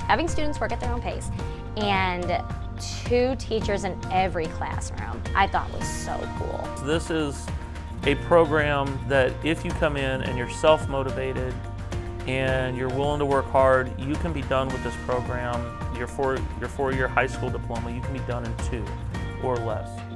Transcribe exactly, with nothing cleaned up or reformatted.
having students work at their own pace, and two teachers in every classroom, I thought was so cool. This is a program that if you come in and you're self-motivated and you're willing to work hard, you can be done with this program. Your four, your four-year high school diploma, you can be done in two or less.